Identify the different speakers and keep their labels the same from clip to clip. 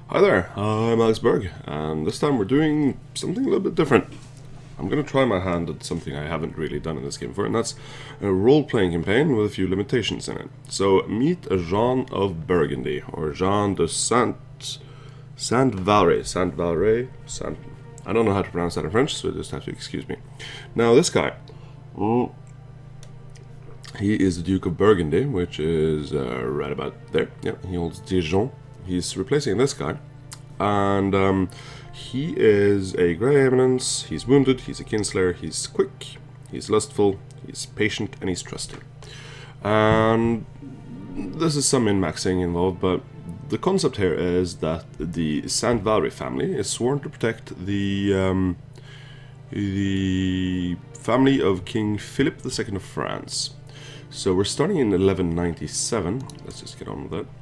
Speaker 1: Hi there, I'm Berg, and this time we're doing something a little bit different. I'm going to try my hand at something I haven't really done in this game before, and that's a role-playing campaign with a few limitations in it. So, meet Jean of Burgundy, or Jean de Saint-Valery. I don't know how to pronounce that in French, so you just have to excuse me. Now, this guy, he is the Duke of Burgundy, which is right about there. Yeah, he holds Dijon. He's replacing this guy, and he is a Grey Eminence. He's wounded, he's a kinslayer, he's quick, he's lustful, he's patient, and he's trusting. And this is some min-maxing involved, but the concept here is that the Saint-Valery family is sworn to protect the family of King Philip II of France. So we're starting in 1197. Let's just get on with it.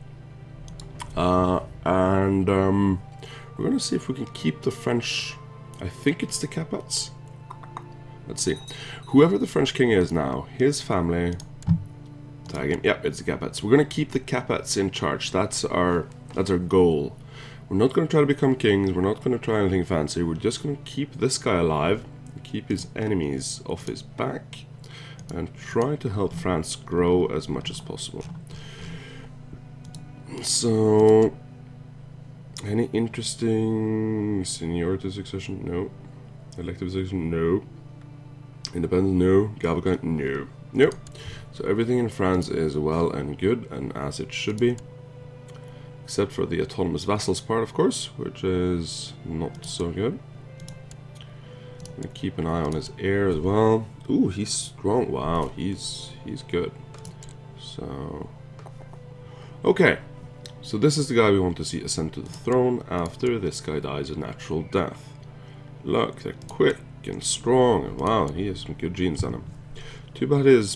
Speaker 1: We're going to see if we can keep the French. I think it's the Capets. Let's see. Whoever the French king is now, his family. Tag him. Yep, it's the Capets. We're going to keep the Capets in charge. That's our goal. We're not going to try to become kings. We're not going to try anything fancy. We're just going to keep this guy alive, keep his enemies off his back, and try to help France grow as much as possible. So, any interesting seniority succession? No. Elective succession? No. Independence? No. Gavel count? No. Nope. So everything in France is well and good, and as it should be. Except for the autonomous vassals part, of course, which is not so good. I'm gonna keep an eye on his heir as well. Ooh, he's strong. Wow, he's good. So, okay. So this is the guy we want to see ascend to the throne after this guy dies a natural death. Look, they're quick and strong, and wow, he has some good genes on him. Too bad his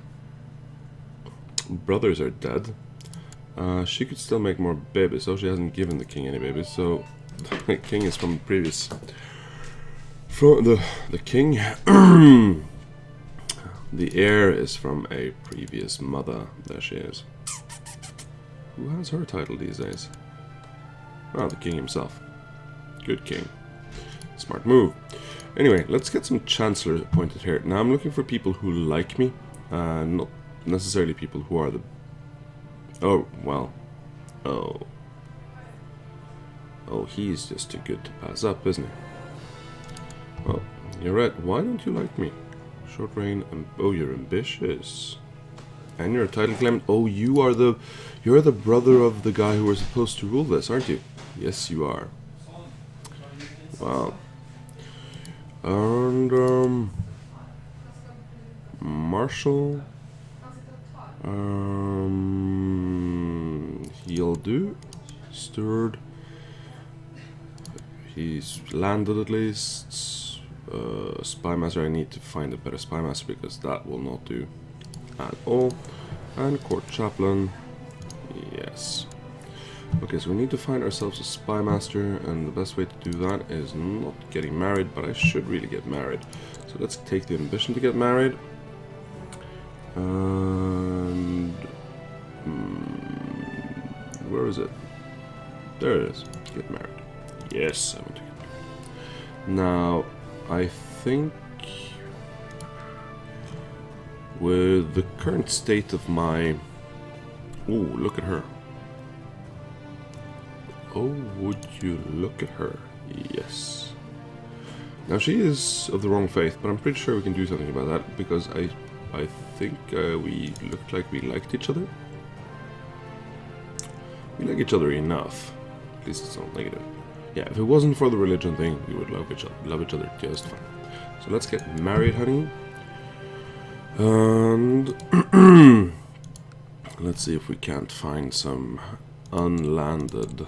Speaker 1: brothers are dead. She could still make more babies, so she hasn't given the king any babies, so the king is from the previous... From the king... the heir is from a previous mother. There she is. Who has her title these days? Oh, the king himself. Good king. Smart move. Anyway, let's get some chancellors appointed here. Now I'm looking for people who like me, not necessarily people who are the... Oh, well. Oh, he's just too good to pass up, isn't he? Well, you're right. Why don't you like me? Short reign, and oh, you're ambitious. And you're a title claimant. Oh, you're the brother of the guy who was supposed to rule this, aren't you? Yes, you are. Wow. And Marshall. He'll do. Steward. He's landed at least. Spymaster. I need to find a better spymaster because that will not do at all. And court chaplain. Yes. Okay, so we need to find ourselves a spymaster, and the best way to do that is not getting married, but I should really get married. So let's take the ambition to get married. And where is it? There it is. Get married. Yes, I want to get married. Now, I think with the current state of my... Ooh, look at her. Oh, would you look at her? Yes. Now, she is of the wrong faith, but I'm pretty sure we can do something about that, because I think we looked like we liked each other. We like each other enough. At least it's not negative. Yeah, if it wasn't for the religion thing, we would love each other just fine. So let's get married, honey. And let's see if we can't find some unlanded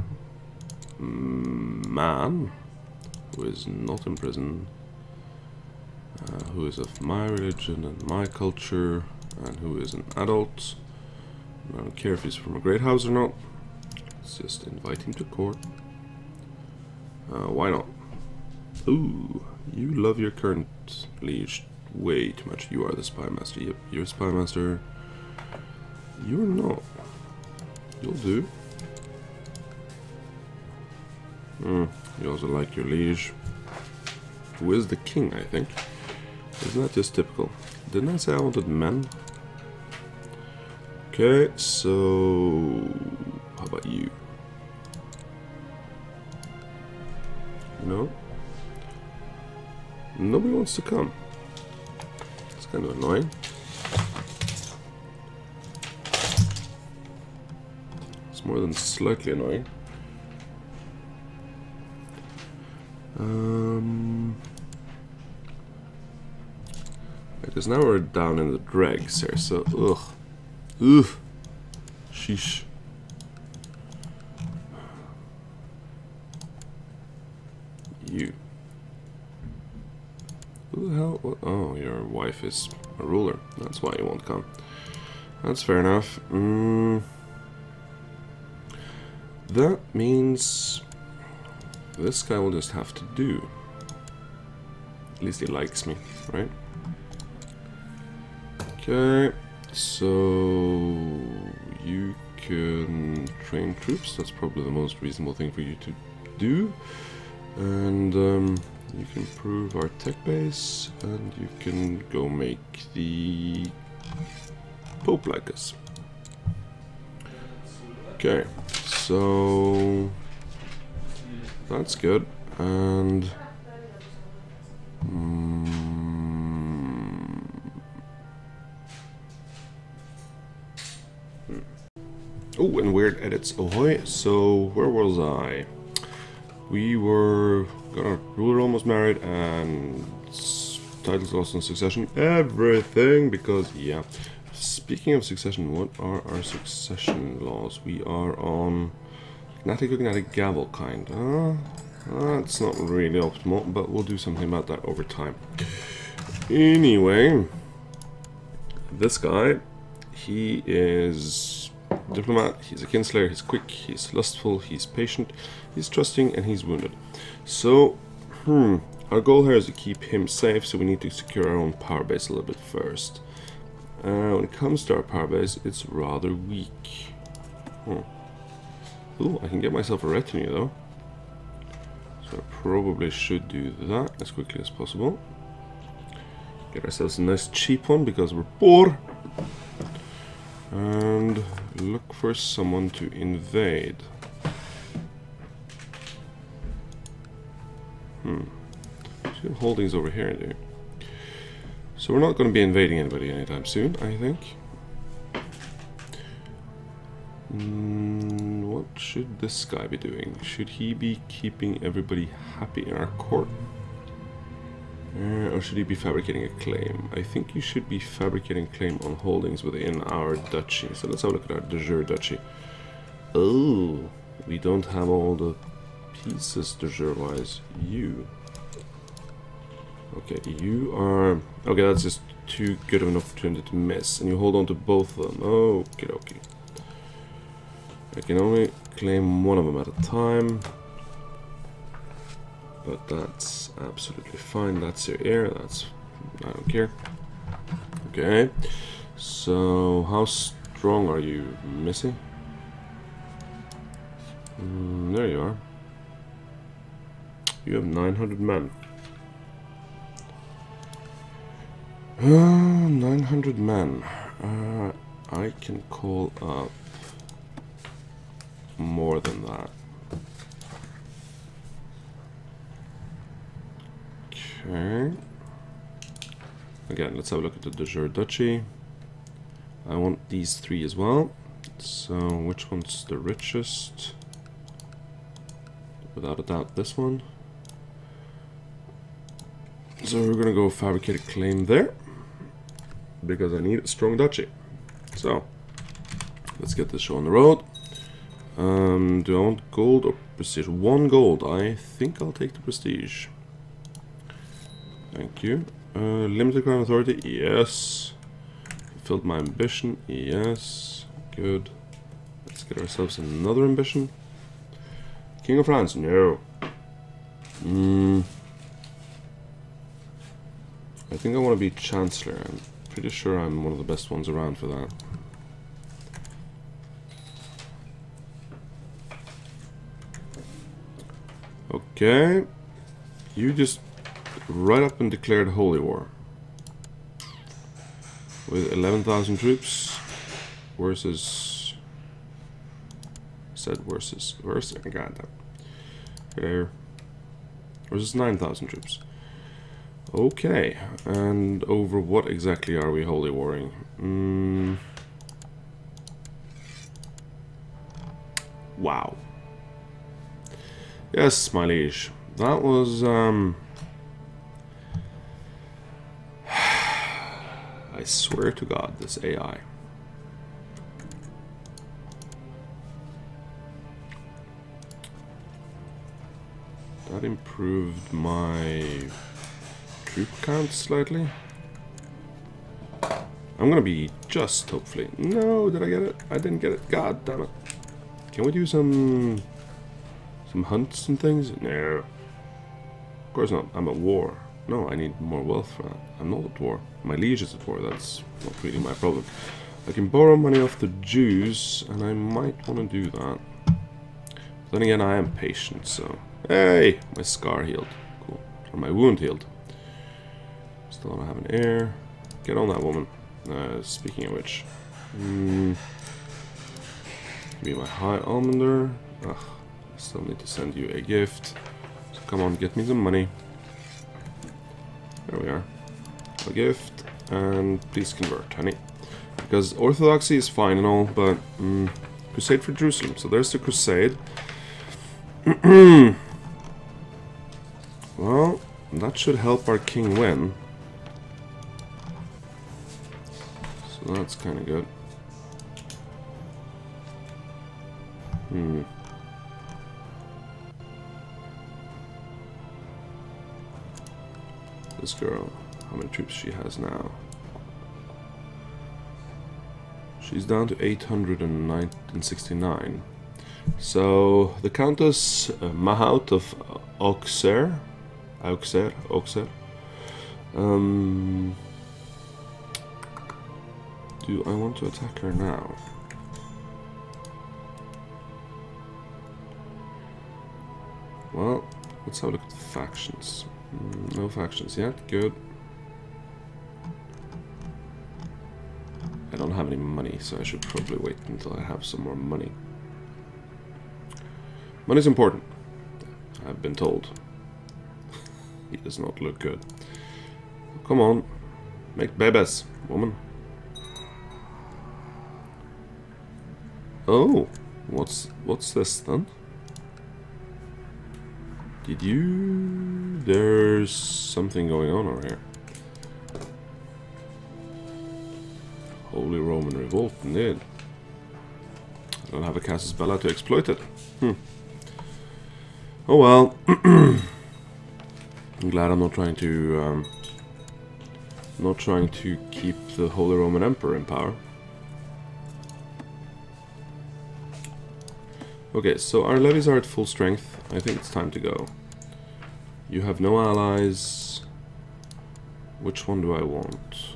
Speaker 1: man who is not in prison, who is of my religion and my culture, and who is an adult. I don't care if he's from a great house or not. Let's just invite him to court. Why not? Ooh, you love your current liege way too much. You are the spymaster. Yep, you're a spymaster. You're not. You'll do. You also like your liege, who is the king, I think. Isn't that just typical? Didn't I say I wanted men? Okay, so how about you? No? Nobody wants to come. It's kind of annoying. It's more than slightly annoying. Because now we're down in the dregs here, so ugh. Sheesh. You. Who the hell? What? Oh, your wife is a ruler. That's why you won't come. That's fair enough. That means this guy will just have to do. At least he likes me, right? Okay, so you can train troops. That's probably the most reasonable thing for you to do. And you can improve our tech base, and you can go make the Pope like us. Okay, so that's good. And oh, and weird edits. Ahoy. So where was I? We got our ruler almost married, and titles lost in succession. Everything, because yeah. Speaking of succession, what are our succession laws? We are on Cognatic Gavel kind. That's not really optimal, but we'll do something about that over time. Anyway, this guy, he is diplomat, he's a kinslayer, he's quick, he's lustful, he's patient, he's trusting, and he's wounded. So, our goal here is to keep him safe, so we need to secure our own power base a little bit first. When it comes to our power base, it's rather weak. Ooh, I can get myself a retinue though. So I probably should do that as quickly as possible. Get ourselves a nice cheap one because we're poor. And look for someone to invade. Holdings over here, dude. So we're not going to be invading anybody anytime soon, I think. What should this guy be doing? Should he be keeping everybody happy in our court? Or should he be fabricating a claim? I think you should be fabricating a claim on holdings within our duchy. So let's have a look at our de jure duchy. Oh, we don't have all the pieces de jure wise. You. Okay, you are... Okay, that's just too good of an opportunity to miss. And you hold on to both of them. Okie dokie. I can only claim one of them at a time. But that's absolutely fine. That's your heir. That's... I don't care. Okay. So, how strong are you, Missy? There you are. You have 900 men. 900 men. I can call up more than that. Okay. Again, let's have a look at the de jure duchy. I want these three as well. So, which one's the richest? Without a doubt, this one. So we're gonna go fabricate a claim there, because I need a strong duchy. So, let's get this show on the road. Do I want gold or prestige? 1 gold. I think I'll take the prestige. Thank you. Limited crime authority. Yes. Fulfilled my ambition. Yes. Good. Let's get ourselves another ambition. King of France. No. I think I want to be Chancellor. I'm pretty sure I'm one of the best ones around for that. Okay. You just right up and declared holy war. With 11,000 troops versus... Said versus... Versus... Goddamn. There. Versus 9,000 troops. Okay. And over what exactly are we holy warring? Wow. Yes, my liege. That was, I swear to God, this AI. That improved my troop count slightly. I'm gonna be just, hopefully. No, did I get it? I didn't get it. God damn it. Can we do some hunts and things? No. Of course not. I'm at war. No, I need more wealth for that. I'm not at war. My liege is at war. That's not really my problem. I can borrow money off the Jews, and I might want to do that. But then again, I am patient, so... Hey! My scar healed. Cool. Or my wound healed. Still don't have an heir. Get on that woman. Speaking of which... Be my high almoner. Ugh. I still need to send you a gift. So come on, get me some money. There we are. A gift, and please convert, honey. Because Orthodoxy is fine and all, but Crusade for Jerusalem. So there's the Crusade. Well, that should help our king win. So that's kind of good. This girl, how many troops she has now? She's down to 869. So the Countess Mahout of Auxerre. Do I want to attack her now? Well, let's have a look at the factions. No factions yet, good. I don't have any money, so I should probably wait until I have some more money. Money's important, I've been told. He does not look good. Come on, make babies, woman. Oh, what's this then? Did you... There's something going on over here. Holy Roman Revolt, indeed. I don't have a Casus Bella to exploit it. Oh well. I'm glad I'm not trying to keep the Holy Roman Emperor in power. Okay, so our levies are at full strength. I think it's time to go. You have no allies. Which one do I want?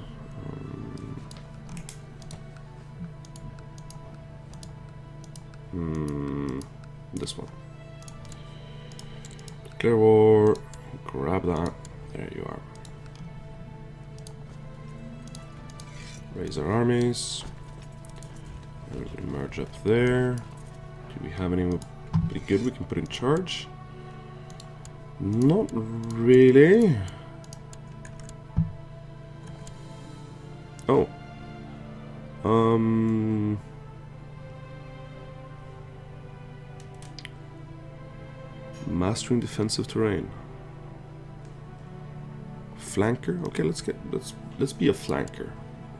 Speaker 1: This one. Declare war. Grab that. There you are. Raise our armies. Everybody merge up there. Do we have anybody good we can put in charge? Not really. Oh. Mastering defensive terrain. Flanker? Okay, let's be a flanker.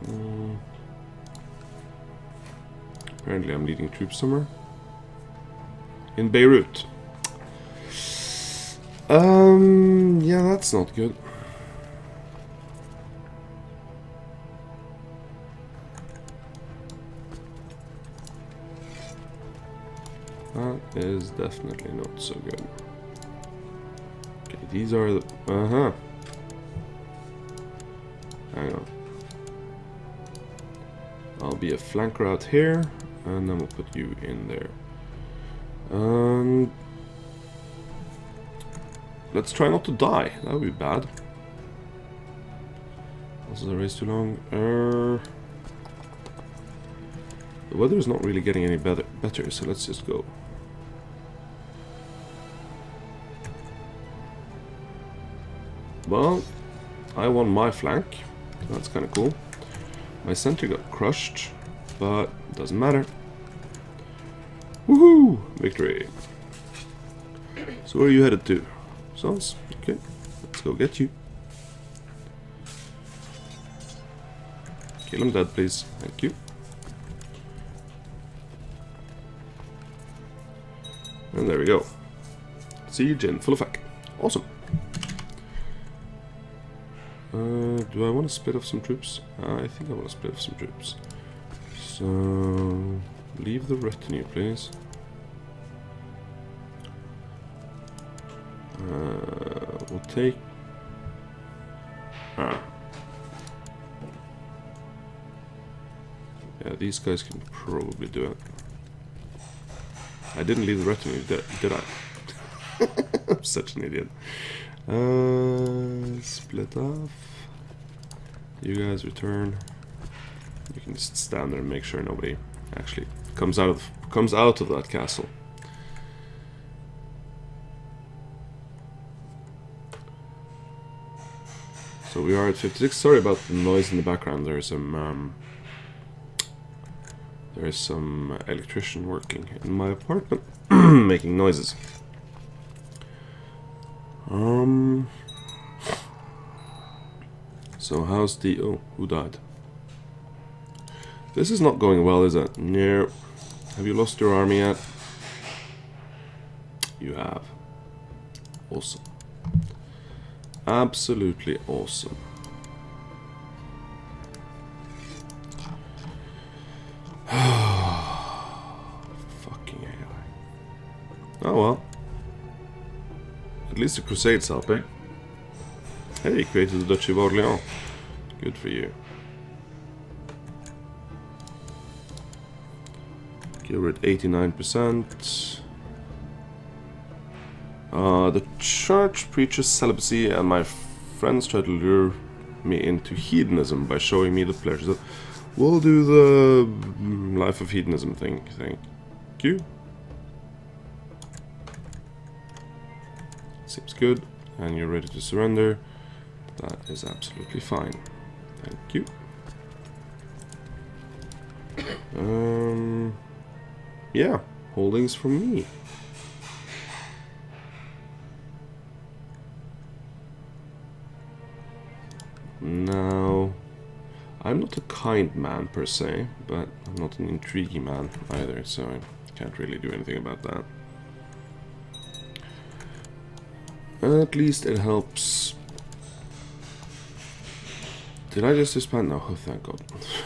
Speaker 1: Apparently I'm leading troops somewhere. In Beirut. Yeah, that's not good. That is definitely not so good. Okay, these are the... Hang on. I'll be a flanker out here, and then we'll put you in there. let's try not to die. That would be bad. Also, the race too long. The weather is not really getting any better, so let's just go. Well, I won my flank, so that's kind of cool. My center got crushed, but it doesn't matter. Woohoo! Victory! So where are you headed to? Sons? Okay, let's go get you. Kill him dead, please. Thank you. And there we go. Siege in full effect. Awesome. Do I want to split off some troops? I think I want to split off some troops. So, leave the retinue, please. We'll take... Yeah, these guys can probably do it. I didn't leave the retinue, did I? I'm such an idiot. Split off. You guys return. You can just stand there and make sure nobody actually comes out of that castle. So we are at 56. Sorry about the noise in the background. There is some electrician working in my apartment, making noises. So how's the... Oh, who died? This is not going well, is it? No. Have you lost your army yet? You have. Awesome. Absolutely awesome. Fucking AI. Oh well. At least the Crusade's helping. Hey, you created the Duchy of Orléans. Good for you. Okay, we're at 89%. The church preaches celibacy, and my friends try to lure me into hedonism by showing me the pleasures of... We'll do the life of hedonism thing. Thank you. Seems good. And you're ready to surrender. That is absolutely fine. Thank you. Yeah, holdings from me. Now, I'm not a kind man per se, but I'm not an intriguing man either, so I can't really do anything about that. At least it helps. Did I just disband? No, oh, thank God.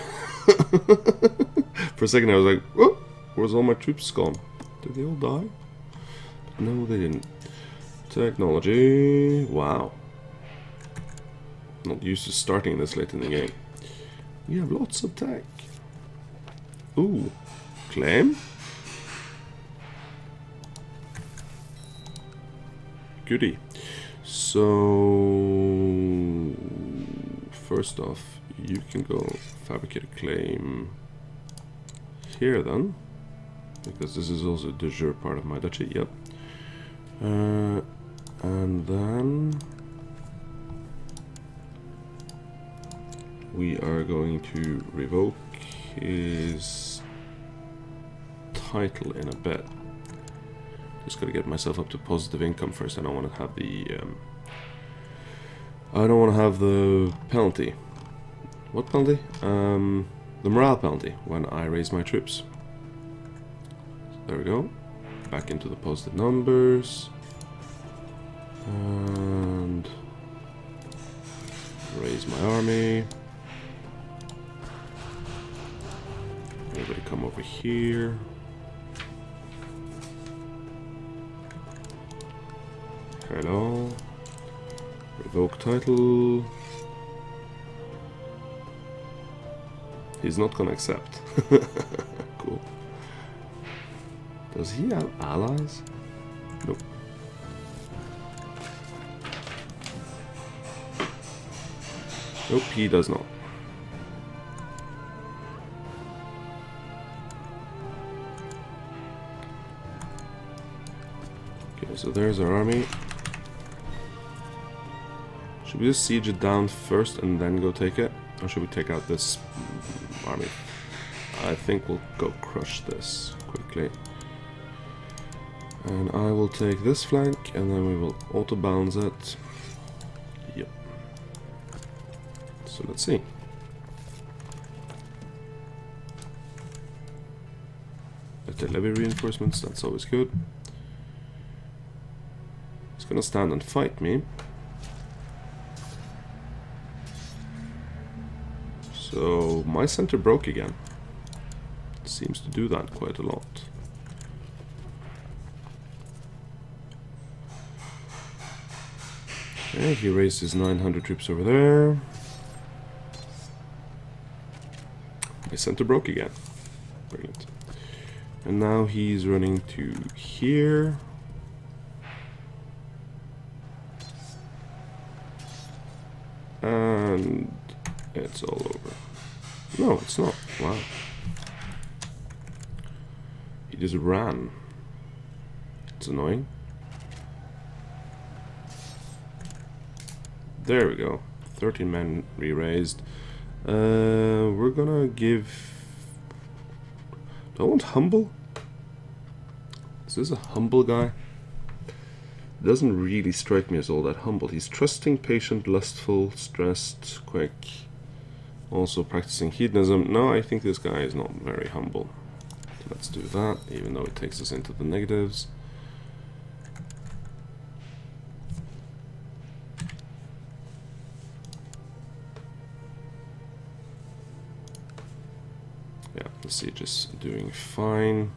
Speaker 1: For a second I was like, oh, where's all my troops gone? Did they all die? No, they didn't. Technology. Wow. Not used to starting this late in the game. We have lots of tech. Ooh. Claim? Goody. So... First off, you can go fabricate a claim here then. Because this is also de jure part of my duchy, yep. And then... we are going to revoke his title in a bit. Just gotta get myself up to positive income first. I don't want to have the penalty. What penalty? The morale penalty when I raise my troops. So there we go. Back into the positive numbers. And raise my army. Everybody come over here. Hello. Revoke title. He's not gonna accept. Cool. Does he have allies? Nope. Nope, he does not. Okay, so there's our army. Should we just siege it down first and then go take it? Or should we take out this army? I think we'll go crush this quickly. And I will take this flank and then we will auto-balance it. Yep. So let's see. Artillery reinforcements, that's always good. He's gonna stand and fight me. So my center broke again. Seems to do that quite a lot. Okay, he raised his 900 troops over there. My center broke again. Brilliant. And now he's running to here. And it's all over. No, it's not. Wow. He just ran. It's annoying. There we go. 13 men re-raised. We're gonna give... Do I want humble? Is this a humble guy? Doesn't really strike me as all that humble. He's trusting, patient, lustful, stressed, quick. Also practicing hedonism. No, I think this guy is not very humble. So let's do that, even though it takes us into the negatives. Yeah, the siege is doing fine.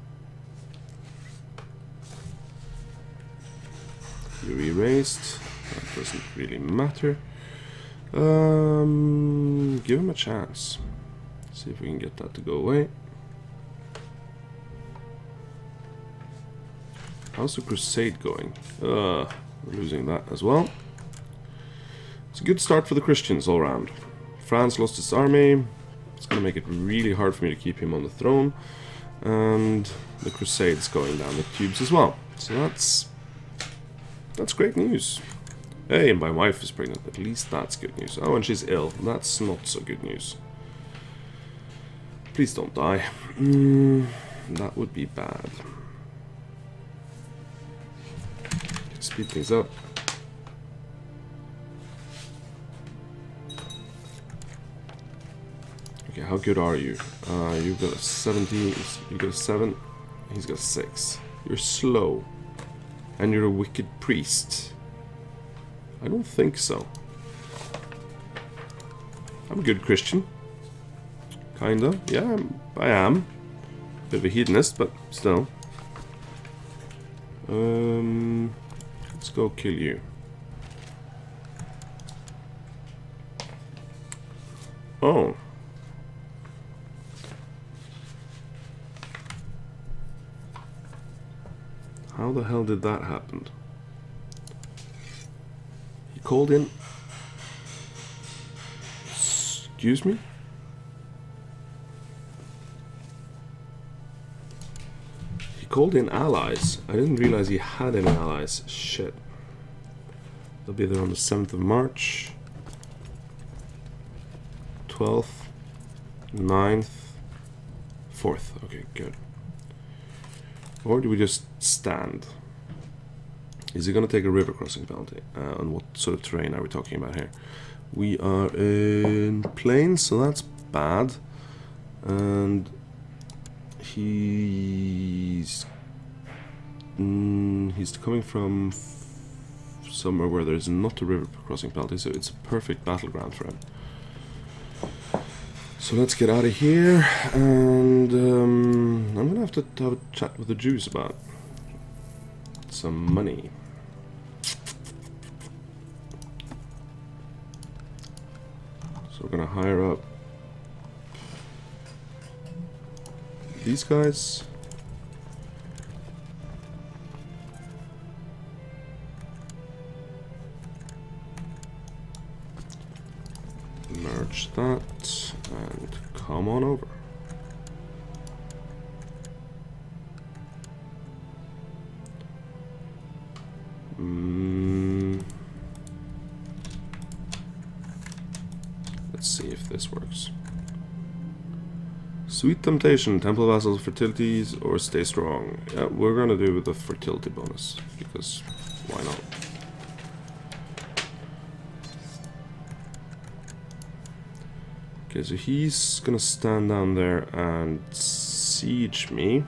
Speaker 1: You erased. That doesn't really matter. Give him a chance. See if we can get that to go away. How's the Crusade going? We're losing that as well. It's a good start for the Christians all around. France lost its army. It's going to make it really hard for me to keep him on the throne. And the Crusade's going down the tubes as well. So that's great news. Hey, and my wife is pregnant. At least that's good news. Oh, and she's ill. That's not so good news. Please don't die. That would be bad. Speed things up. Okay, how good are you? You've got a 17. You got a 7. He's got a 6. You're slow. And you're a wicked priest. I don't think so. I'm a good Christian. Kinda. Yeah, I am. Bit of a hedonist, but still. Let's go kill you. Oh. How the hell did that happen? He called in... Excuse me? He called in allies. I didn't realize he had any allies. Shit. They'll be there on the 7th of March. 12th. 9th. 4th. Okay, good. Or do we just stand? Is he going to take a river crossing penalty? And what sort of terrain are we talking about here? We are in plains, so that's bad. And he's coming from somewhere where there's not a river crossing penalty, so it's a perfect battleground for him. So let's get out of here, and I'm gonna have to have a chat with the Jews about some money. So we're gonna hire up these guys. Watch that, and come on over. Let's see if this works. Sweet Temptation, Temple Vassals, Fertilities, or Stay Strong. Yeah, we're gonna do the fertility bonus, because why not? Okay, so he's gonna stand down there and siege me.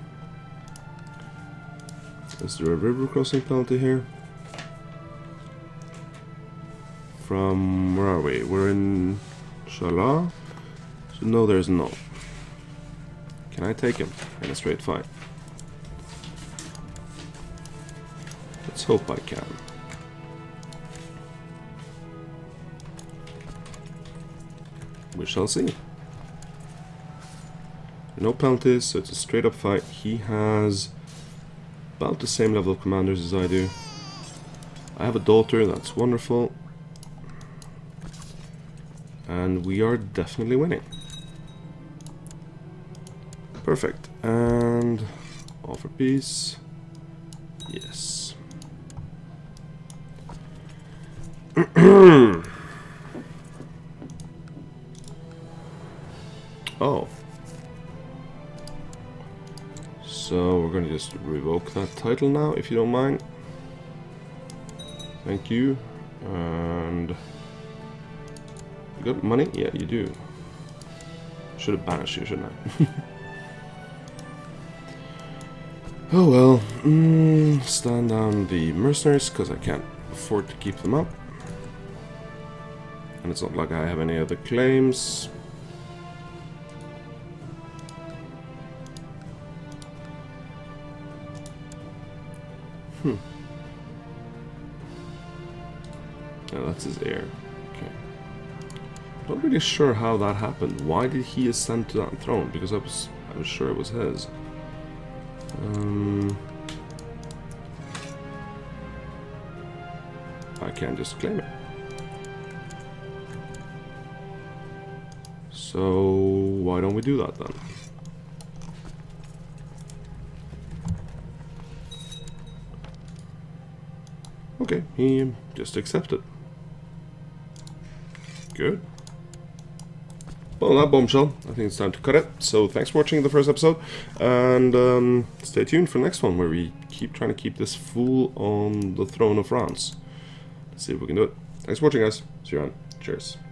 Speaker 1: Is there a river crossing penalty here? From, where are we? We're in Shala? So no, there's not. Can I take him in a straight fight? Let's hope I can. We shall see. No penalties, so it's a straight up fight. He has about the same level of commanders as I do. I have a daughter, that's wonderful. And we are definitely winning. Perfect. And offer peace. Yes. Oh. So we're gonna just revoke that title now, if you don't mind. Thank you. And you got money? Yeah, you do. Should have banished you, shouldn't I? Oh well. Stand down the mercenaries, because I can't afford to keep them up. And it's not like I have any other claims. Oh, that's his heir. Okay. Not really sure how that happened. Why did he ascend to that throne? Because I was sure it was his. I can't just claim it. So why don't we do that then? Okay, he just accepted. Good. Well, that bombshell, I think it's time to cut it. So thanks for watching the first episode, and stay tuned for the next one, where we keep trying to keep this fool on the throne of France. Let's see if we can do it. Thanks for watching, guys. See you around. Cheers.